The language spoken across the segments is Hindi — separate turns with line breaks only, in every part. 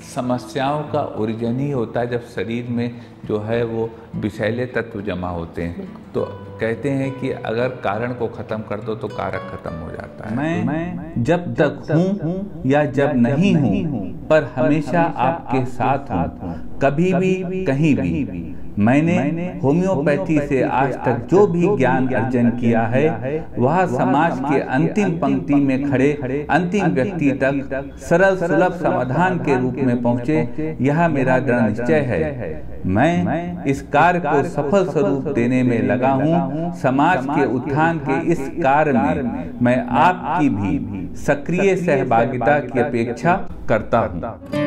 समस्याओं का ओरिजिन ही होता है जब शरीर में जो है वो विषैले तत्व जमा होते हैं। तो कहते हैं कि अगर कारण को ख़त्म कर दो तो कारक खत्म हो जाता है।
मैं जब तक हूँ या जब नहीं हूँ, पर हमेशा आपके साथ हूँ, कभी भी कहीं भी। मैंने होम्योपैथी से आज तक जो भी ज्ञान अर्जन किया है वह समाज के अंतिम पंक्ति में खड़े अंतिम व्यक्ति तक सरल सुलभ समाधान के रूप में पहुँचे, यह मेरा दृढ़ निश्चय है। मैं इस कार्य को सफल स्वरूप देने में लगा हूँ। समाज के उत्थान के इस कार्य में मैं आपकी भी सक्रिय सहभागिता की अपेक्षा करता हूँ।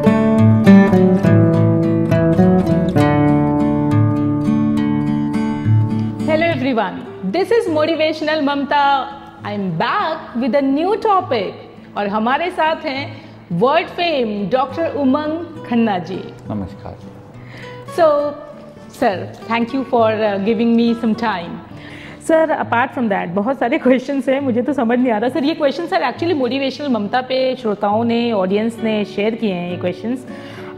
Hello everyone, this is Motivational Mamta. I'm back with a new topic और हमारे साथ हैं world fame doctor Umang Khanna ji.
नमस्कार।
So, sir, thank you for giving me some time. Sir apart from that बहुत सारे क्वेश्चंस हैं, मुझे तो समझ नहीं आ रहा सर। ये क्वेश्चन सर एक्चुअली मोटिवेशनल ममता पे श्रोताओं ने, ऑडियंस ने शेयर किए हैं ये क्वेश्चंस।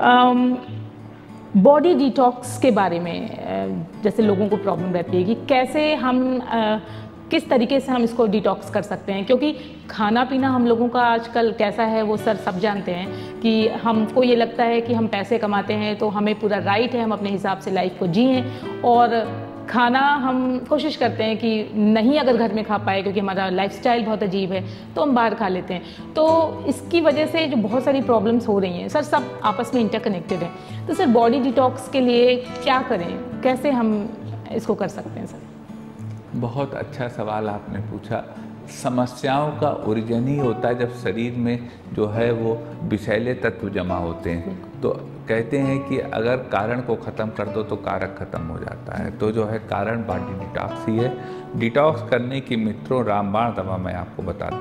बॉडी डिटॉक्स के बारे में, जैसे लोगों को प्रॉब्लम रहती है कि कैसे हम किस तरीके से हम इसको डिटॉक्स कर सकते हैं, क्योंकि खाना पीना हम लोगों का आजकल कैसा है वो सर सब जानते हैं कि हमको ये लगता है कि हम पैसे कमाते हैं तो हमें पूरा राइट है हम अपने हिसाब से लाइफ को जिएं, और खाना हम कोशिश करते हैं कि नहीं अगर घर में खा पाए क्योंकि हमारा लाइफस्टाइल बहुत अजीब है तो हम बाहर खा लेते हैं। तो इसकी वजह से जो बहुत सारी प्रॉब्लम्स हो रही हैं सर, सब आपस में इंटरकनेक्टेड है। तो सर बॉडी डिटॉक्स के लिए क्या करें, कैसे हम इसको कर सकते हैं सर?
बहुत अच्छा सवाल आपने पूछा। समस्याओं का ओरिजिन ही होता है जब शरीर में जो है वो विषैले तत्व जमा होते हैं। तो कहते हैं कि अगर कारण को ख़त्म कर दो तो कारक ख़त्म हो जाता है। तो जो है कारण बॉडी डिटॉक्स ही है। डिटॉक्स करने की मित्रों रामबाण दवा मैं आपको बताता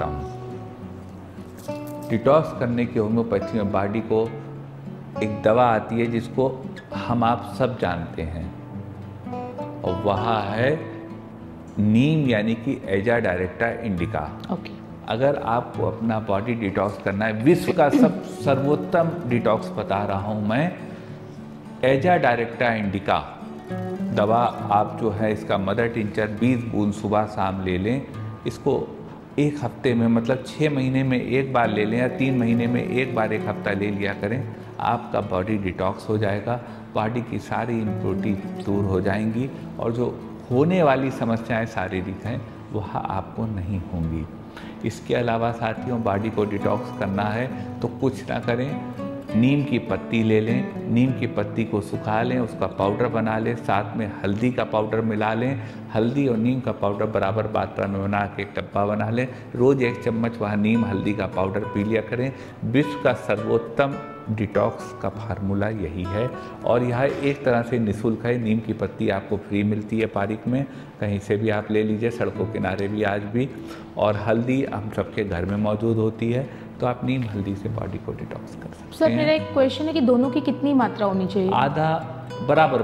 हूँ। डिटॉक्स करने की होम्योपैथी में बॉडी को एक दवा आती है जिसको हम आप सब जानते हैं, और वह है नीम, यानी कि एजा डायरेक्टा इंडिका। अगर आपको अपना बॉडी डिटॉक्स करना है, विश्व का सर्वोत्तम डिटॉक्स बता रहा हूँ मैं, एजा डायरेक्टा इंडिका दवा आप जो है इसका मदर टिंचर 20 बूंद सुबह शाम ले लें। इसको एक हफ्ते में, मतलब 6 महीने में एक बार ले लें या 3 महीने में एक बार एक हफ्ता ले लिया करें। आपका बॉडी डिटॉक्स हो जाएगा, बॉडी की सारी इम्प्योरिटी दूर हो जाएंगी, और जो होने वाली समस्याएं शारीरिक हैं वह आपको नहीं होंगी। इसके अलावा साथियों, बॉडी को डिटॉक्स करना है तो कुछ ना करें, नीम की पत्ती ले लें, नीम की पत्ती को सुखा लें, उसका पाउडर बना लें, साथ में हल्दी का पाउडर मिला लें, हल्दी और नीम का पाउडर बराबर मात्रा में बना के एक डब्बा बना लें, रोज़ 1 चम्मच वह नीम हल्दी का पाउडर पी लिया करें। विश्व का सर्वोत्तम डिटॉक्स का फार्मूला यही है, और यह एक तरह से निःशुल्क है। नीम की पत्ती आपको फ्री मिलती है पारिक में, कहीं से भी आप ले लीजिए, सड़कों किनारे भी आज भी, और हल्दी हम सबके घर में मौजूद होती है, तो आप नीम हल्दी से बॉडी को डिटॉक्स कर सकते हैं।
सर मेरा एक क्वेश्चन है कि दोनों की कितनी मात्रा होनी चाहिए?
आधा बराबर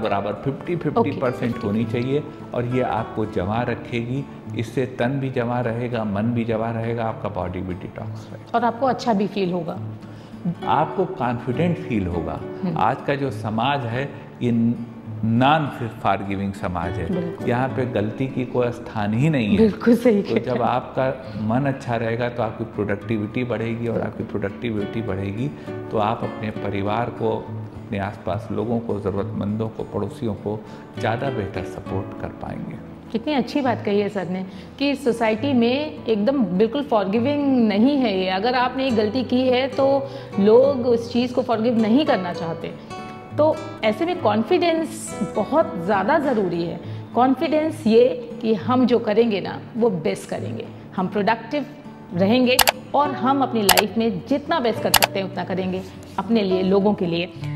50-50% होनी चाहिए, और ये आपको जमा रखेगी। इससे तन भी जमा रहेगा, मन भी जमा रहेगा, आपका बॉडी भी डिटॉक्स रहेगा,
और आपको अच्छा भी फील होगा,
आपको कॉन्फिडेंट फील होगा। आज का जो समाज है ये नॉन फॉरगिविंग समाज है, यहाँ पे गलती की कोई स्थान ही नहीं है।
बिल्कुल सही।
तो जब आपका मन अच्छा रहेगा तो आपकी प्रोडक्टिविटी बढ़ेगी, और आपकी प्रोडक्टिविटी बढ़ेगी तो आप अपने परिवार को, अपने आसपास लोगों को, ज़रूरतमंदों को, पड़ोसियों को ज़्यादा बेहतर सपोर्ट कर पाएंगे।
कितनी अच्छी बात कही है सर ने कि सोसाइटी में एकदम बिल्कुल फॉरगिविंग नहीं है ये। अगर आपने एक गलती की है तो लोग उस चीज़ को फॉरगिव नहीं करना चाहते। तो ऐसे में कॉन्फिडेंस बहुत ज़्यादा ज़रूरी है। कॉन्फिडेंस ये कि हम जो करेंगे ना वो बेस्ट करेंगे, हम प्रोडक्टिव रहेंगे, और हम अपनी लाइफ में जितना बेस्ट कर सकते हैं उतना करेंगे अपने लिए, लोगों के लिए।